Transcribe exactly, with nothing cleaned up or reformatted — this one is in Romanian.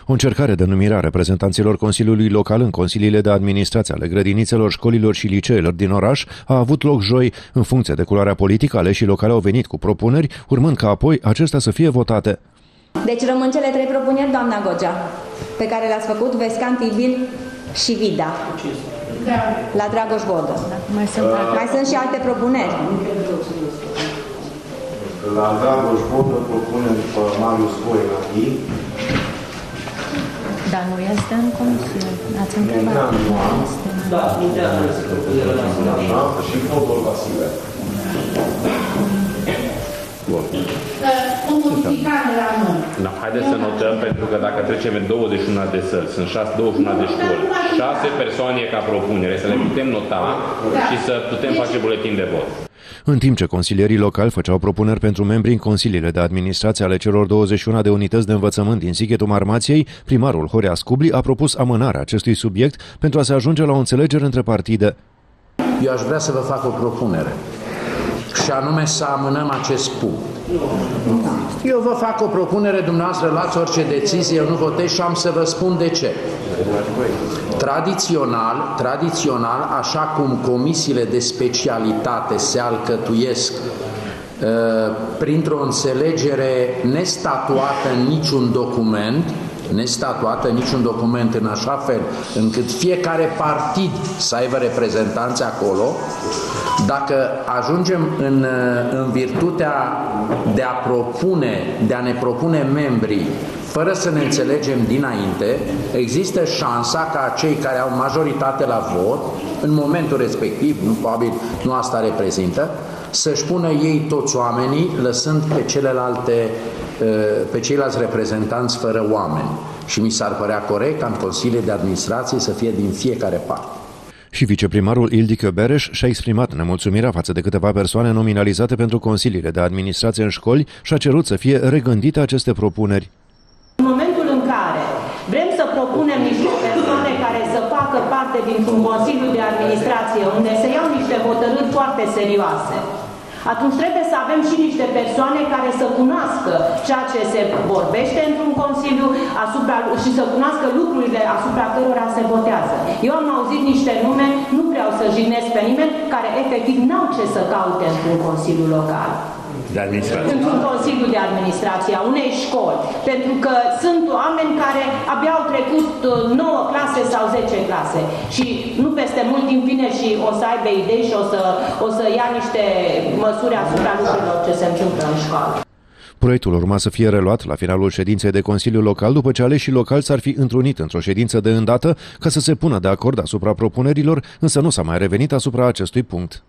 O încercare de numire a reprezentanților Consiliului Local în consiliile de administrație ale grădinițelor, școlilor și liceelor din oraș a avut loc joi. În funcție de culoarea politică, aleșii locali au venit cu propuneri, urmând ca apoi acestea să fie votate. Deci rămân cele trei propuneri, doamna Gogea, pe care le-ați făcut, Vescan, Tibil și Vida, la Dragoș Vodă. Mai sunt, Mai sunt și alte propuneri. La Dragoș Vodă propunem pe Marius Voienati. Dar nu este în Consiliu. Ați întrebat? Nu am. Da, și Fodor Vasile. Bun. Da, haideți să notăm, pentru că dacă trecem în douăzeci și unu de săli, sunt douăzeci și unu de școli, șase persoane ca propunere, să le putem nota și să putem face buletin de vot. În timp ce consilierii locali făceau propuneri pentru membrii în consiliile de administrație ale celor douăzeci și unu de unități de învățământ din Sighetul Marmației, primarul Horea Scubli a propus amânarea acestui subiect pentru a se ajunge la o înțelegere între partide. Eu aș vrea să vă fac o propunere, și anume să amânăm acest punct. Eu vă fac o propunere, dumneavoastră luați orice decizie, eu nu votez și am să vă spun de ce. Tradițional, tradițional, așa cum comisiile de specialitate se alcătuiesc uh, printr-o înțelegere nestatuată în niciun document, nestatuată în niciun document în așa fel încât fiecare partid să aibă reprezentanți acolo, dacă ajungem în, în virtutea de a propune, de a ne propune membrii fără să ne înțelegem dinainte, există șansa ca cei care au majoritate la vot, în momentul respectiv, nu, probabil nu asta reprezintă, să-și pună ei toți oamenii, lăsând pe celelalte, pe ceilalți reprezentanți fără oameni. Și mi s-ar părea corect ca în consiliile de administrație să fie din fiecare parte. Și viceprimarul Ildikö Bereș și-a exprimat nemulțumirea față de câteva persoane nominalizate pentru consiliile de administrație în școli și a cerut să fie regândite aceste propuneri. În momentul în care vrem să propunem niște persoane care să facă parte dintr-un consiliu de administrație unde se iau niște hotărâri foarte serioase, atunci trebuie să avem și niște persoane care să cunoască ceea ce se vorbește într-un consiliu asupra, și să cunoască lucrurile asupra cărora se votează. Eu am auzit niște nume, nu vreau să jignesc pe nimeni, care efectiv n-au ce să caute într-un consiliu local. De administrație. Într-un consiliu de administrație a unei școli. Pentru că sunt oameni care abia au trecut nouă clase sau zece clase și nu peste mult timp vine și o să aibă idei și o să, o să ia niște măsuri asupra lucrurilor ce se întâmplă în școală. Proiectul urma să fie reluat la finalul ședinței de Consiliu Local după ce aleșii locali s-ar fi întrunit într-o ședință de îndată ca să se pună de acord asupra propunerilor, însă nu s-a mai revenit asupra acestui punct.